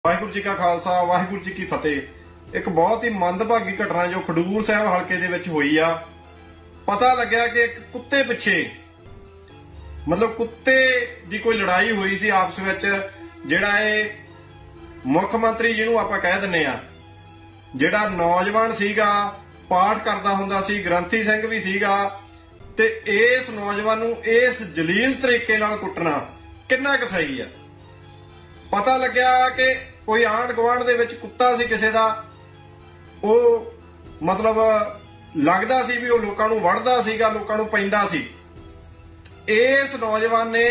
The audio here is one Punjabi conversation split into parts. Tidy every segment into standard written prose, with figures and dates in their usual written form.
ਵਾਹਿਗੁਰੂ ਜੀ ਕਾ ਖਾਲਸਾ ਵਾਹਿਗੁਰੂ ਜੀ ਕੀ ਫਤਿਹ। ਇੱਕ ਬਹੁਤ ਹੀ ਮੰਦਭਾਗੀ ਘਟਨਾ ਜੋ ਖਡੂਰ ਸਾਹਿਬ ਹਲਕੇ ਦੇ ਵਿੱਚ ਹੋਈ ਆ। ਪਤਾ ਲੱਗਿਆ ਕਿ ਇੱਕ ਕੁੱਤੇ ਪਿੱਛੇ ਮਤਲਬ ਕੁੱਤੇ ਦੀ ਕੋਈ ਲੜਾਈ ਹੋਈ ਸੀ ਆਪਸ ਵਿੱਚ। ਜਿਹੜਾ ਇਹ ਮੁੱਖ ਮੰਤਰੀ ਜਿਹਨੂੰ ਆਪਾਂ ਕਹਿ ਦਿੰਨੇ ਆ, ਜਿਹੜਾ ਨੌਜਵਾਨ ਸੀਗਾ, ਪਾਠ ਕਰਦਾ ਹੁੰਦਾ ਸੀ, ਗ੍ਰੰਥੀ ਸਿੰਘ ਵੀ ਸੀਗਾ, ਤੇ ਇਸ ਨੌਜਵਾਨ ਨੂੰ ਇਸ ਜਲੀਲ ਤਰੀਕੇ ਨਾਲ ਕੁੱਟਣਾ ਕਿੰਨਾ ਕੁ ਸਹੀ ਆ। ਪਤਾ ਲੱਗਿਆ ਕਿ ਕੋਈ ਆਂਢ ਗੁਆਂਢ ਦੇ ਵਿੱਚ ਕੁੱਤਾ ਸੀ ਕਿਸੇ ਦਾ, ਉਹ ਮਤਲਬ ਲੱਗਦਾ ਸੀ ਵੀ ਉਹ ਲੋਕਾਂ ਨੂੰ ਵੜਦਾ ਸੀਗਾ, ਲੋਕਾਂ ਨੂੰ ਪੈਂਦਾ ਸੀ। ਇਸ ਨੌਜਵਾਨ ਨੇ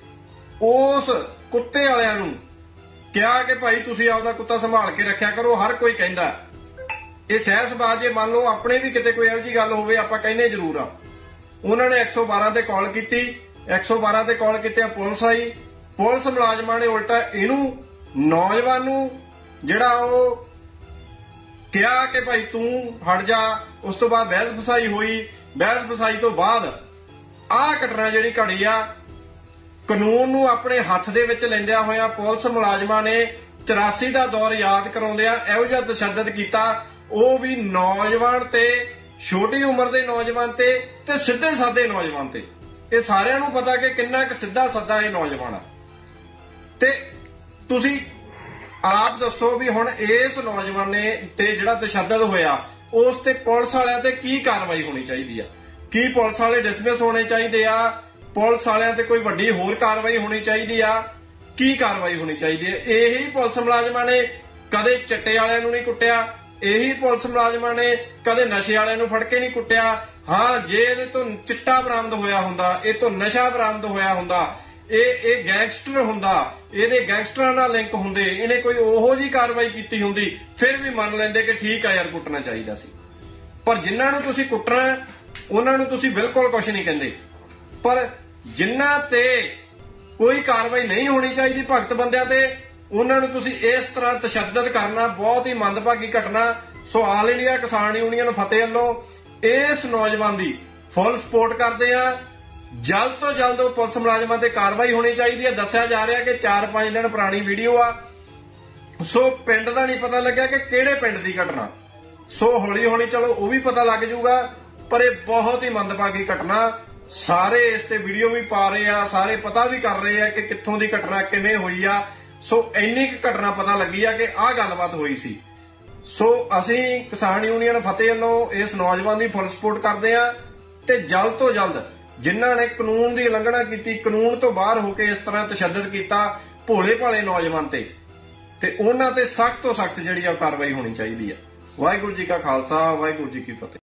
ਉਸ ਕੁੱਤੇ ਵਾਲਿਆਂ ਨੂੰ ਕਿਹਾ ਕਿ ਭਾਈ ਤੁਸੀਂ ਆਪਦਾ ਕੁੱਤਾ ਸੰਭਾਲ ਕੇ ਰੱਖਿਆ ਕਰੋ। ਹਰ ਕੋਈ ਕਹਿੰਦਾ ਇਹ ਸਹਿਸਬਾਜ਼, ਜੇ ਮੰਨ ਲਓ ਆਪਣੇ ਵੀ ਕਿਤੇ ਕੋਈ ਇਹੋ ਜਿਹੀ ਗੱਲ ਹੋਵੇ ਆਪਾਂ ਕਹਿੰਦੇ ਜ਼ਰੂਰ ਆ। ਉਹਨਾਂ ਨੇ 112 ਤੇ ਕਾਲ ਕੀਤੀ, 112 ਤੇ ਕਾਲ ਕੀਤੇ, ਪੁਲਿਸ ਆਈ। ਪੁਲਿਸ ਮੁਲਾਜ਼ਮਾਂ ਨੇ ਉਲਟਾ ਇਹਨੂੰ ਨੌਜਵਾਨ ਨੂੰ ਜਿਹੜਾ ਉਹ ਕਿਹਾ ਕਿ ਭਾਈ ਤੂੰ ਹਟ ਜਾ। ਉਸ ਤੋਂ ਬਾਅਦ ਬਹਿਸ ਫਸਾਈ ਹੋਈ। ਬਹਿਸ ਫਸਾਈ ਤੋਂ ਬਾਅਦ ਆਹ ਘਟਨਾ ਜਿਹੜੀ ਘੜੀ ਆ, ਕਾਨੂੰਨ ਨੂੰ ਆਪਣੇ ਹੱਥ ਦੇ ਵਿੱਚ ਲੈਂਦਿਆਂ ਹੋਇਆਂ ਪੁਲਿਸ ਮੁਲਾਜ਼ਮਾਂ ਨੇ 84 ਦਾ ਦੌਰ ਯਾਦ ਕਰਾਉਂਦਿਆਂ ਇਹੋ ਜਿਹਾ ਤਸ਼ੱਦਦ ਕੀਤਾ, ਉਹ ਵੀ ਨੌਜਵਾਨ ਤੇ, ਛੋਟੀ ਉਮਰ ਦੇ ਨੌਜਵਾਨ ਤੇ ਸਿੱਧੇ ਸਾਦੇ ਨੌਜਵਾਨ ਤੇ। ਇਹ ਸਾਰਿਆਂ ਨੂੰ ਪਤਾ ਕਿ ਕਿੰਨਾ ਕੁ ਸਿੱਧਾ ਸਾਦਾ ਇਹ ਨੌਜਵਾਨ ਆ। ਤੇ ਤੁਸੀਂ ਆਪ ਦੱਸੋ ਵੀ ਹੁਣ ਇਸ ਨੌਜਵਾਨ ਨੇ ਤੇ ਜਿਹੜਾ ਤਸ਼ੱਦਦ ਹੋਇਆ ਉਸ ਤੇ ਪੁਲਿਸ ਵਾਲਿਆਂ ਤੇ ਕੀ ਕਾਰਵਾਈ ਹੋਣੀ ਚਾਹੀਦੀ ਆ? ਕੀ ਪੁਲਿਸ ਵਾਲੇ ਡਿਸਮਿਸ ਹੋਣੇ ਚਾਹੀਦੇ ਆ? ਪੁਲਿਸ ਵਾਲਿਆਂ ਤੇ ਕੋਈ ਵੱਡੀ ਹੋਰ ਕਾਰਵਾਈ ਹੋਣੀ ਚਾਹੀਦੀ ਆ? ਕੀ ਕਾਰਵਾਈ ਹੋਣੀ ਚਾਹੀਦੀ ਹੈ? ਇਹੀ ਪੁਲਿਸ ਮੁਲਾਜ਼ਮਾਂ ਨੇ ਕਦੇ ਚਿੱਟੇ ਵਾਲਿਆਂ ਨੂੰ ਨਹੀਂ ਕੁੱਟਿਆ, ਇਹੀ ਪੁਲਿਸ ਮੁਲਾਜ਼ਮਾਂ ਨੇ ਕਦੇ ਨਸ਼ੇ ਵਾਲਿਆਂ ਨੂੰ ਫੜ ਕੇ ਨਹੀਂ ਕੁੱਟਿਆ। ਹਾਂ, ਜੇ ਇਹਦੇ ਤੋਂ ਚਿੱਟਾ ਬਰਾਮਦ ਹੋਇਆ ਹੁੰਦਾ, ਇਹ ਤੋਂ ਨਸ਼ਾ ਬਰਾਮਦ ਹੋਇਆ ਹੁੰਦਾ, ਇਹ ਗੈਂਗਸਟਰ ਹੁੰਦਾ, ਇਹਦੇ ਗੈਂਗਸਟਰਾਂ ਨਾਲ ਲਿੰਕ ਹੁੰਦੇ, ਇਹਨੇ ਕੋਈ ਉਹੋ ਜਿਹੀ ਕਾਰਵਾਈ ਕੀਤੀ ਹੁੰਦੀ, ਫਿਰ ਵੀ ਮੰਨ ਲੈਂਦੇ ਕਿ ਠੀਕ ਆ ਯਾਰ ਕੁੱਟਣਾ ਚਾਹੀਦਾ ਸੀ। ਪਰ ਜਿਨ੍ਹਾਂ ਨੂੰ ਤੁਸੀਂ ਕੁੱਟਣਾ ਉਹਨਾਂ ਨੂੰ ਤੁਸੀਂ ਬਿਲਕੁਲ ਕੁਝ ਨਹੀਂ ਕਹਿੰਦੇ। ਪਰ ਜਿਨ੍ਹਾਂ ਤੇ ਕੋਈ ਕਾਰਵਾਈ ਨਹੀਂ ਹੋਣੀ ਚਾਹੀਦੀ, ਭਗਤ ਬੰਦਿਆਂ ਤੇ, ਉਹਨਾਂ ਨੂੰ ਤੁਸੀਂ ਇਸ ਤਰ੍ਹਾਂ ਤਸ਼ੱਦਦ ਕਰਨਾ ਬਹੁਤ ਹੀ ਮੰਦਭਾਗੀ ਘਟਨਾ। ਸੋ ਆਲ ਇੰਡੀਆ ਕਿਸਾਨ ਯੂਨੀਅਨ ਫਤਿਹ ਵੱਲੋਂ ਇਸ ਨੌਜਵਾਨ ਦੀ ਫੁੱਲ ਸਪੋਰਟ ਕਰਦੇ ਆ। ਜਲਦ ਤੋਂ ਜਲਦ ਉਹ ਪੁਲਿਸ ਮੁਲਾਜ਼ਮਾਂ ਤੇ ਕਾਰਵਾਈ ਹੋਣੀ ਚਾਹੀਦੀ ਹੈ। ਦੱਸਿਆ ਜਾ ਰਿਹਾ ਕਿ 4-5 ਦਿਨ ਪੁਰਾਣੀ ਵੀਡੀਓ ਆ। ਸੋ ਪਿੰਡ ਦਾ ਨਹੀਂ ਪਤਾ ਲੱਗਿਆ ਕਿ ਕਿਹੜੇ ਪਿੰਡ ਦੀ ਘਟਨਾ। ਸੋ ਹੌਲੀ ਹੌਲੀ ਚਲੋ ਉਹ ਵੀ ਪਤਾ ਲੱਗ ਜਾਊਗਾ। ਪਰ ਇਹ ਬਹੁਤ ਹੀ ਮੰਦਭਾਗੀ ਘਟਨਾ। ਸਾਰੇ ਇਸ ਤੇ ਵੀਡੀਓ ਵੀ ਪਾ ਰਹੇ ਆ, ਸਾਰੇ ਪਤਾ ਵੀ ਕਰ ਰਹੇ ਆ ਕਿ ਕਿੱਥੋਂ ਦੀ ਘਟਨਾ ਕਿਵੇਂ ਹੋਈ ਆ। ਸੋ ਇੰਨੀ ਕੁ ਘਟਨਾ ਪਤਾ ਲੱਗੀ ਆ ਕਿ ਆਹ ਗੱਲਬਾਤ ਹੋਈ ਸੀ। ਸੋ ਅਸੀਂ ਕਿਸਾਨ ਯੂਨੀਅਨ ਫਤਿਹ ਵੱਲੋਂ ਇਸ ਨੌਜਵਾਨ ਦੀ ਫੁੱਲ ਸਪੋਰਟ ਕਰਦੇ ਆ ਤੇ ਜਲਦ ਤੋਂ ਜਲਦ ਜਿਨ੍ਹਾਂ ਨੇ ਕਾਨੂੰਨ ਦੀ ਉਲੰਘਣਾ ਕੀਤੀ, ਕਾਨੂੰਨ ਤੋਂ ਬਾਹਰ ਹੋ ਕੇ ਇਸ ਤਰ੍ਹਾਂ ਤਸ਼ੱਦਦ ਕੀਤਾ ਭੋਲੇ ਭਾਲੇ ਨੌਜਵਾਨ ਤੇ ਉਹਨਾਂ ਤੇ ਸਖਤ ਤੋਂ ਸਖਤ ਜਿਹੜੀ ਆ ਕਾਰਵਾਈ ਹੋਣੀ ਚਾਹੀਦੀ ਆ। ਵਾਹਿਗੁਰੂ ਜੀ ਕਾ ਖਾਲਸਾ ਵਾਹਿਗੁਰੂ ਜੀ ਕੀ ਫਤਿਹ।